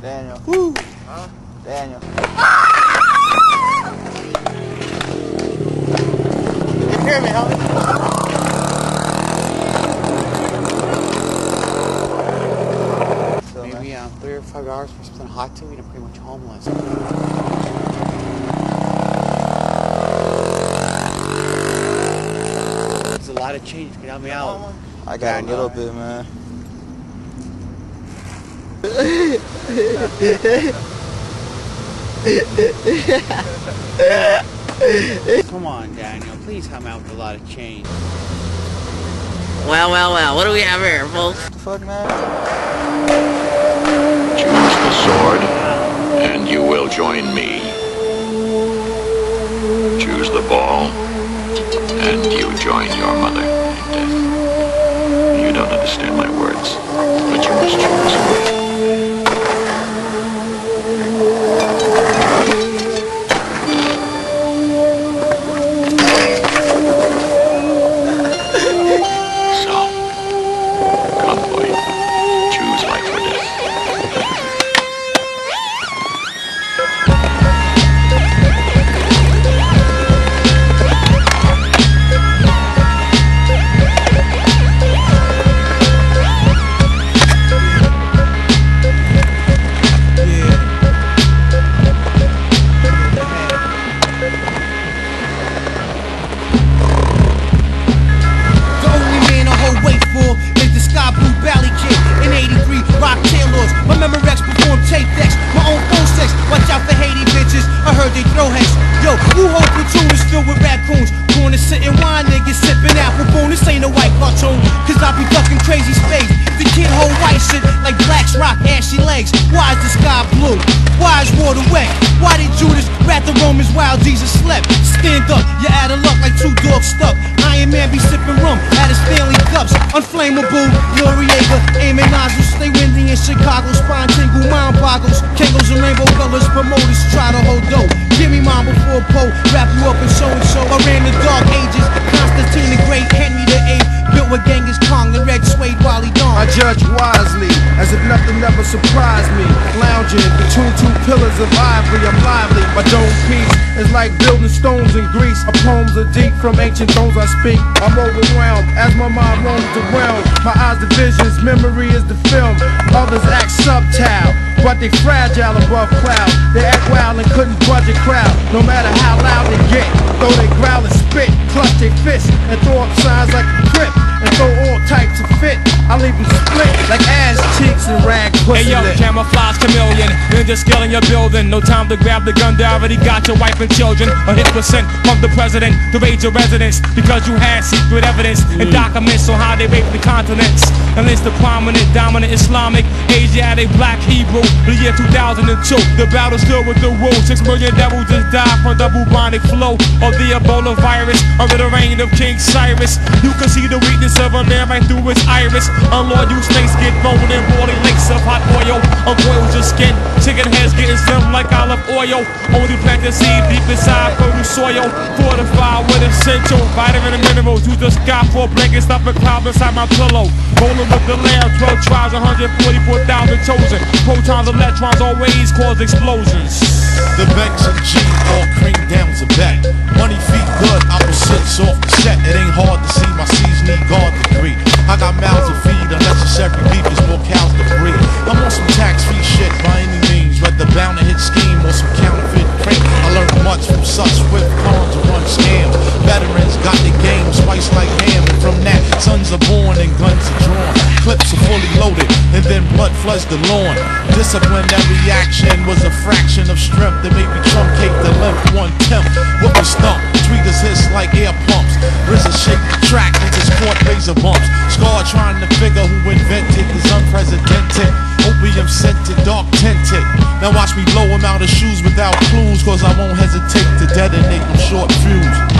Daniel. Woo! Huh? Daniel. You hear me, homie? So, maybe 3 or 5 hours for something hot to eat. I'm pretty much homeless. There's a lot of change. Can you help me out? I got a little bit, man. Come on, Daniel. Please help me out with a lot of change. Well, what do we have here, folks? What the fuck, man? Choose the sword, and you will join me. Choose the ball, and you join your mother in death. You don't understand my words, but you must choose. New whole platoon is filled with raccoons. Corner sitting wine niggas sipping apple boom. This ain't a white cartoon, cause I be fucking crazy space. The kid hold white shit like blacks rock ashy legs. Why is the sky blue? Why is water wet? Why did Judas rat the Romans while Jesus slept? Stand up, you're out of luck like 2 dogs stuck. Iron Man be sipping rum out his Stanley cups. Unflammable, Noriega, aiming nozzles. Stay windy in Chicago, spine tingle, mind boggles. Kangos and rainbow colors, promoters try to hold dough. Give me mine before Poe, wrap you up in so-and-so. I ran the dark ages, Constantine the Great, Henry the Eighth. Built with Genghis Khan, the red suede Wally Dawn. I judge wisely, as if nothing ever surprised me. Lounging between 2 pillars of ivory, I'm lively. My dome piece is like building stones in Greece. Our poems are deep, from ancient tones I speak. I'm overwhelmed, as my mind roams the realm. My eyes the visions, memory is the film. Others act subtile, but they fragile above clouds. They act wild and couldn't budge a crowd. No matter how loud they get, though they growl and spit, clutch their fists and throw up signs like a grip, and throw all types of fit. I leave them split like ass cheeks and rag pussy. Hey yo, lit. camouflage chameleon, ninja skill in your building. No time to grab the gun, they already got your wife and children. A hit percent from the president to raid your residence, because you had secret evidence and documents on how they raped the continents. And it's the prominent, dominant Islamic, Asiatic, black Hebrew. The year 2002, the battle still with the wolves. 6 million devils just died from the bubonic flow of the Ebola virus, under the reign of King Cyrus. You can see the weakness of a man right through his iris. Unloyal snakes get thrown in boiling lakes of hot oil. Uncoils your skin, chicken heads getting slim like olive oil. Only plant the seed deep inside fertile soil, fortified with essential vitamin and minerals. Use the sky for a blanket, stop a cloud inside my pillow. Rolling with the lamb, 12 tribes, 144,000 chosen. Protons, electrons always cause explosions. The banks and G all cream down's a bet. Money feet good, opposites off the set. It ain't hard to see my C's need guard degree. I got mouths to feed, unnecessary beef is more cows to breed. I'm on some tax-free shit by any means, whether bound to hit scheme or some counterfeit crate. I learned much from such swift cons to run scams. Veterans got the game spiced like ham, and from that, sons are born and guns are drawn. Clips are fully loaded, and then blood floods the lawn. Disciplinary action was a fraction of strength that made me truncate the length 1/10. What was thump? Tweeters hiss like air pumps. RZA shake the track with his court razor bumps. Scar trying to figure who invented his unprecedented opium scented, dark tinted. Now watch me blow him out of shoes without clues, cause I won't hesitate to detonate them short fuse.